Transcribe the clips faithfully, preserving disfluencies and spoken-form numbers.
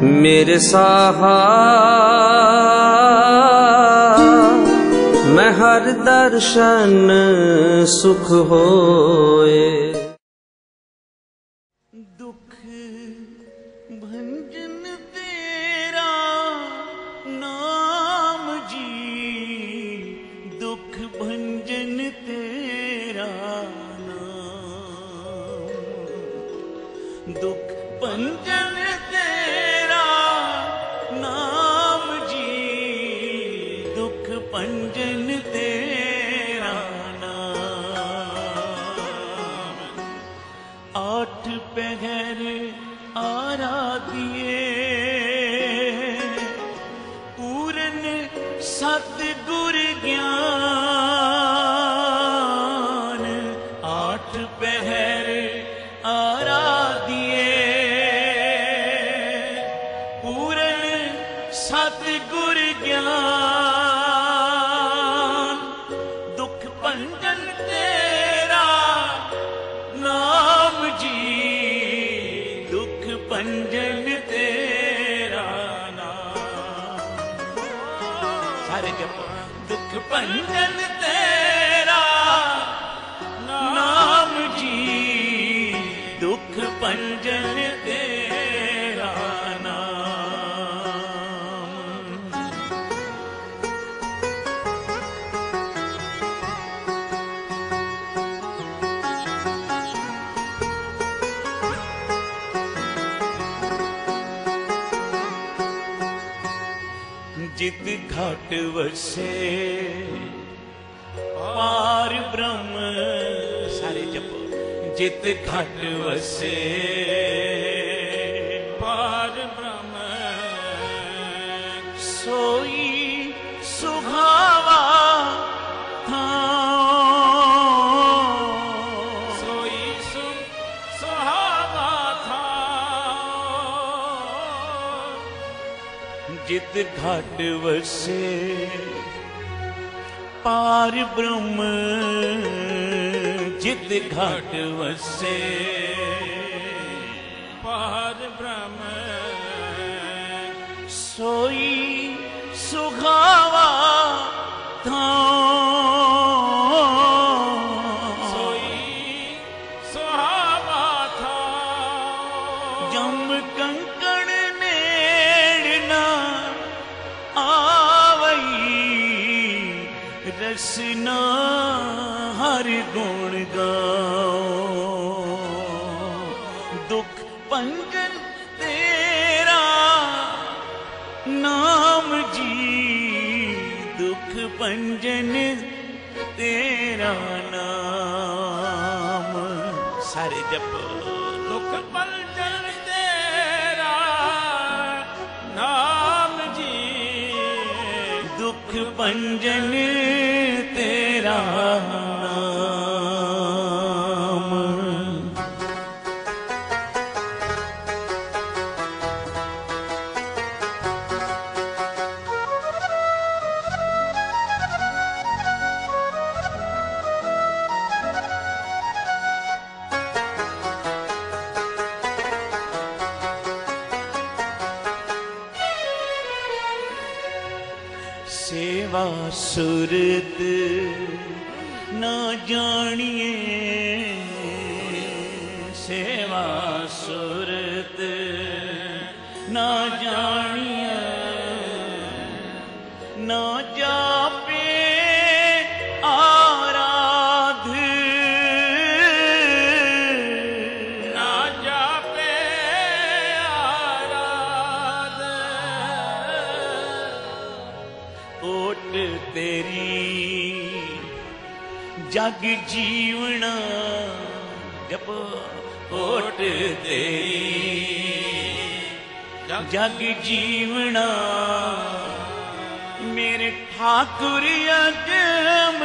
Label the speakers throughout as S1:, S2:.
S1: मेरे साहा मैं हर दर्शन सुख होए।
S2: दुख भंजन तेरा नाम जी, दुख भंजन तेरा नाम, दुख भंजन तेरा नाम जी, दुख भंजन तेरा नाम। आठ पहर आराधिए पूरन सतगुर ज्ञान, आठ पहर आराधिए पूरन सतगुर ज्ञान, दुख भंजन तेरा नाम जी, दुख भंजन तेरा नाम। सारे जपो दुख भंजन तेरा नाम जी, दुख भंजन तेरा नाम। जित घाट वसे पार ब्रह्म, सारे जपो जित घाट वसे पार ब्रह्म, सोई सुहावा थां, सोई सु सुहावा थां। जित घाट वसे पार ब्रह्म, जित घाट वसे पार ब्रह्म, सोई सुहावा थां, सोई सुहावा थां। जम कंकण नेड़ ना आवई, रसना हर गुण गाओ, दुख भंजन तेरा नाम जी, दुख भंजन तेरा नाम। सारे जपो दुख भंजन तेरा नाम जी, दुख भंजन तेरा नाम। सेवा सुरत ना जानिए, सेवा सुरत ना जानिए, ना जापे आराध, ना जापे आराध। ओट तेरी जग जीवना, जप ओट तेरी जग जीवना, मेरे ठाकुर अगम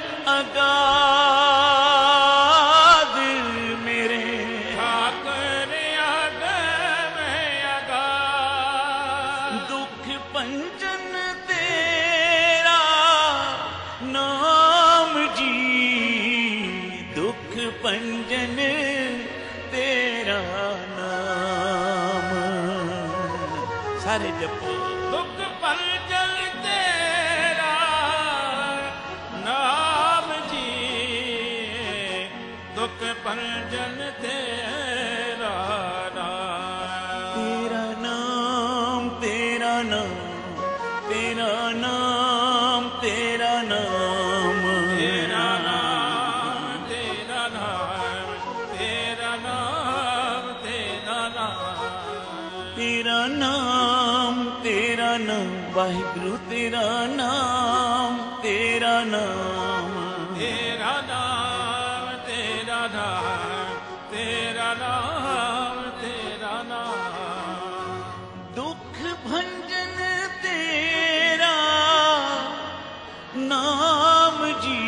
S2: अगाध, मेरे ठाकुर अगम अगाध। दुख भंजन तेरा नाम जी, दुख भंजन तेरा नाम। सारे जपो। दुख पंजन तेरा नाम जी, दुख पंजन तेरा नाम।
S1: तेरा नाम तेरा नाम तेरा नाम तेरा नाम
S2: तेरा नाम तेरा नाम तेरा नाम तेरा नाम
S1: तेरा नाम तेरा नाम वाहिगुरु तेरा नाम तेरा नाम
S2: तेरा नाम तेरा नाम तेरा नाम तेरा नाम।
S1: दुख भंजन तेरा नाम जी,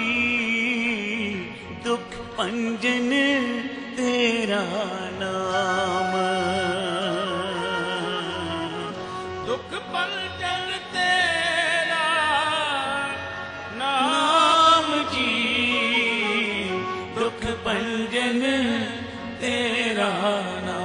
S1: दुख भंजन तेरा नाम।
S2: दुख पंजन तेरा नाम
S1: नाम जी, दुख भंजन तेरा नाम।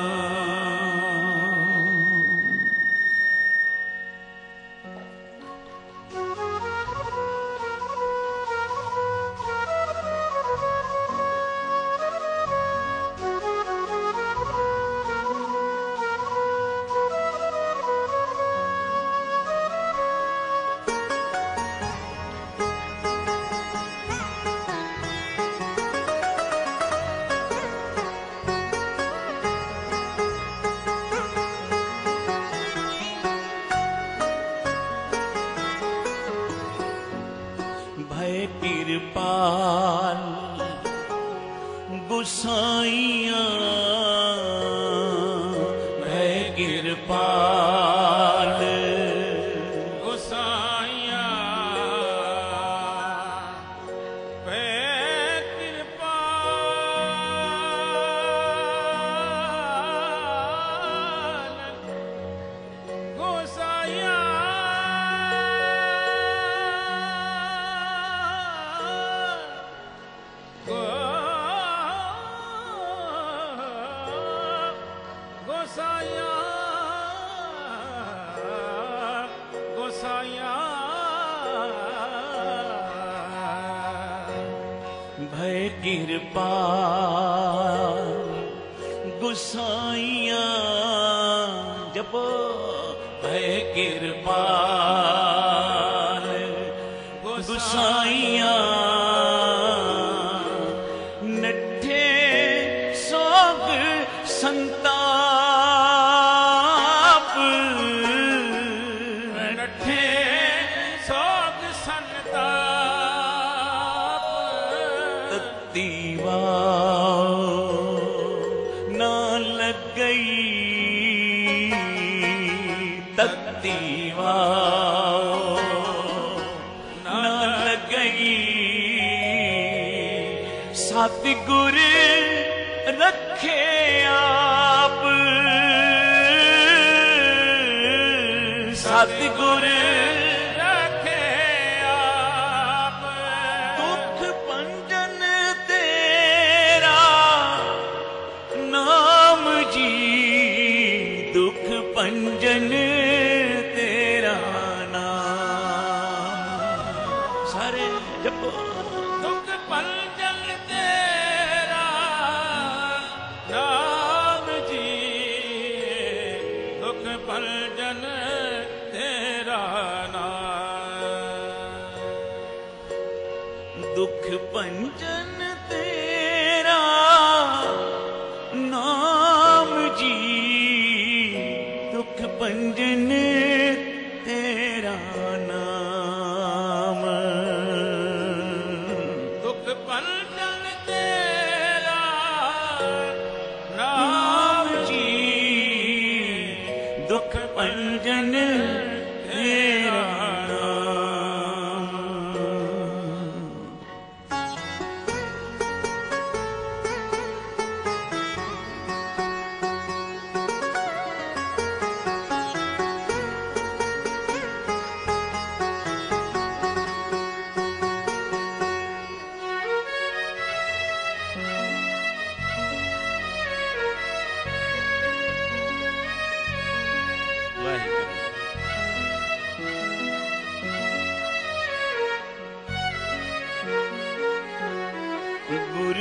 S1: भय कृपाल गुसाइया, भय कृपाल
S2: गोसाइया पे कृपा गोसाइया गोसाइया गोसाइया
S1: भय कृपाल गुसाइया जपो। भय कृपाल गुसाइया नठे सोग संताप,
S2: नठे सोग संताप
S1: तत्तीवा ना लग गई, तत्तीवा ना लग गई। सतगुर रखे आप, सतगुर
S2: रखे आप।
S1: दुख भंजन तेरा नाम जी, दुख भंजन तेरा नाम। सारे जपो।
S2: दुख पंजन तेरा नाम जी, दुख पंजन तेरा नाम।
S1: दुख भंजन तेरा नाम जी, दुख भंजन तेरा नाम।
S2: दुख पंजन तेरा नाम
S1: नाम जी, दुख भंजन तेरा नाम।